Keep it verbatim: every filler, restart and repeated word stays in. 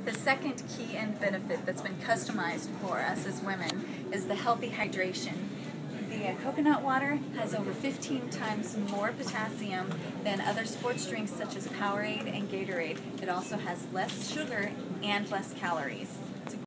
The second key and benefit that's been customized for us as women is the healthy hydration. The uh, coconut water has over fifteen times more potassium than other sports drinks such as Powerade and Gatorade. It also has less sugar and less calories.